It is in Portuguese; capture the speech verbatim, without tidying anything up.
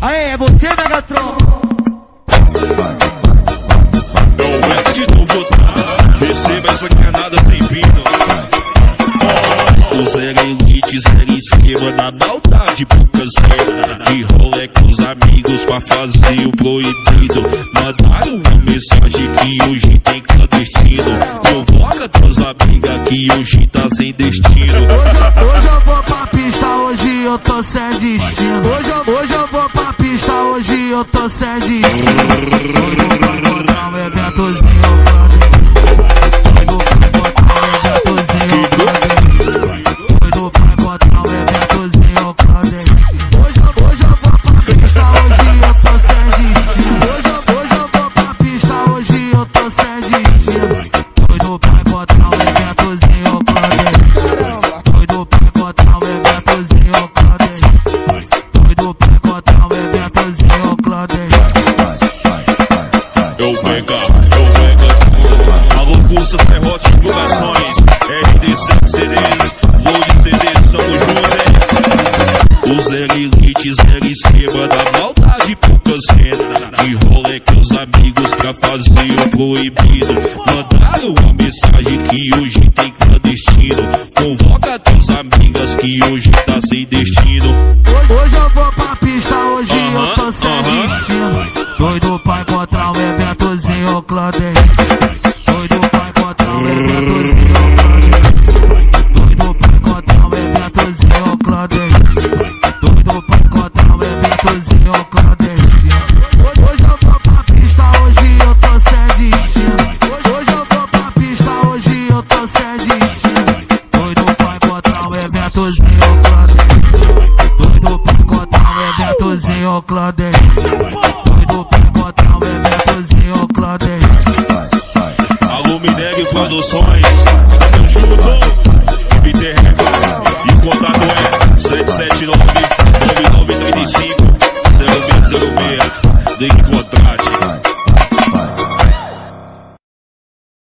Aê, é você, Megatron? É o Beto de novo, tá? Receba essa canada sem pino. O Zé Elite, Zé esquema na maldade, poucas cenas. De rolê com os amigos pra fazer o proibido. Mandaram uma mensagem que hoje tem clandestino. Convoca tuas amigas que hoje tá sem destino. Hoje, hoje eu vou pra pista, hoje eu tô sem destino. Hoje, eu- hoje eu vou pra pista, hoje eu tô sem destino. Hoje eu vou botar um eventozinho. Hoje eu vou botar um eventozinho. Hoje vai botar um eventozinho clandestino. Hoje, eu- hoje eu vou pra pista, hoje eu tô sem destino. Hoje, eu- hoje eu vou pra pista, hoje eu tô sem destino. Hoje vai botar um eventozinho clandestino. Doido pra encontrar um eventozinho clandestino. Doido pra encontrar um eventozinho clandestino. Eu pega, eu pega. Alô, cursa, serrote, divulgações. R D sete C Ds, Load C Ds, estamos juntos, hein? O Zé Elite, Zé esquema da maldade, poucas cenas. De rolê com os amigos pra fazer o proibido. Mandaram uma mensagem que hoje tem clandestino. Convoca tuas amigas que hoje tá sem destino. Hoje, hoje eu vou pra pista, hoje Aham, eu tô sem aham. destino. Doido pra encontrar um eventozinho clandestino. Doido pra encontrar um eventozinho clandestino. Doido pra encontrar um eventozinho clandestino. Doido pra encontrar um eventozinho clandestino. Hoje, hoje eu vou pra pista, hoje eu tô sem destino. Hoje, hoje eu vou pra pista, hoje eu tô sem destino. Doido pra encontrar um eventozinho clandestino. Doido pra encontrar um eventozinho clandestino. Doido pra encontrar um eventozinho clandestino. Alô, Mineg Produções, tamo junto. B T Records, e o contato é sete sete nove, nove nove três cinco, zero zero zero